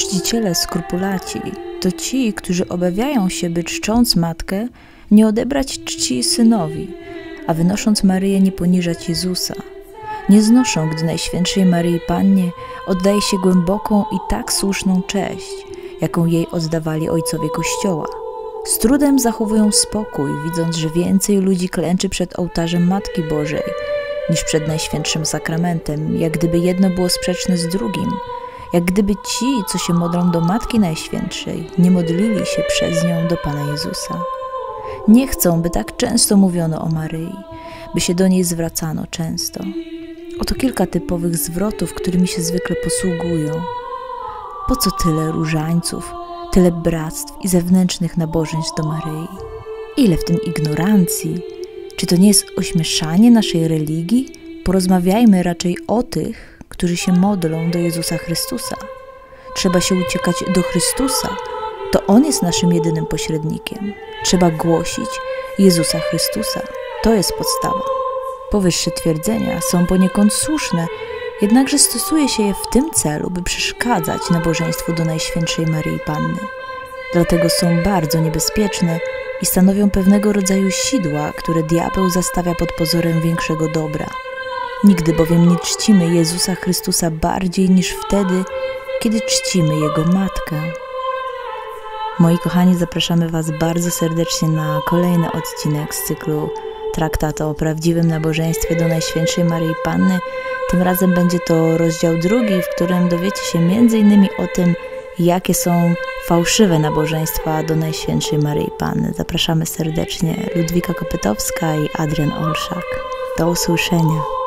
Chrzciciele skrupulaci to ci, którzy obawiają się, by czcząc matkę, nie odebrać czci synowi, a wynosząc Maryję nie poniżać Jezusa. Nie znoszą, gdy Najświętszej Maryi Pannie oddaje się głęboką i tak słuszną cześć, jaką jej oddawali ojcowie Kościoła. Z trudem zachowują spokój, widząc, że więcej ludzi klęczy przed ołtarzem Matki Bożej niż przed Najświętszym Sakramentem, jak gdyby jedno było sprzeczne z drugim, jak gdyby ci, co się modlą do Matki Najświętszej, nie modlili się przez nią do Pana Jezusa. Nie chcą, by tak często mówiono o Maryi, by się do niej zwracano często. Oto kilka typowych zwrotów, którymi się zwykle posługują. Po co tyle różańców, tyle bractw i zewnętrznych nabożeństw do Maryi? Ile w tym ignorancji? Czy to nie jest ośmieszanie naszej religii? Porozmawiajmy raczej o tych, którzy się modlą do Jezusa Chrystusa. Trzeba się uciekać do Chrystusa. To On jest naszym jedynym pośrednikiem. Trzeba głosić Jezusa Chrystusa. To jest podstawa. Powyższe twierdzenia są poniekąd słuszne, jednakże stosuje się je w tym celu, by przeszkadzać nabożeństwu do Najświętszej Maryi Panny. Dlatego są bardzo niebezpieczne i stanowią pewnego rodzaju sidła, które diabeł zastawia pod pozorem większego dobra. Nigdy bowiem nie czcimy Jezusa Chrystusa bardziej niż wtedy, kiedy czcimy Jego Matkę. Moi kochani, zapraszamy Was bardzo serdecznie na kolejny odcinek z cyklu Traktatu o prawdziwym nabożeństwie do Najświętszej Maryi Panny. Tym razem będzie to rozdział 2, w którym dowiecie się m.in. o tym, jakie są fałszywe nabożeństwa do Najświętszej Maryi Panny. Zapraszamy serdecznie. Ludwika Kopytowska i Adrian Olszak. Do usłyszenia.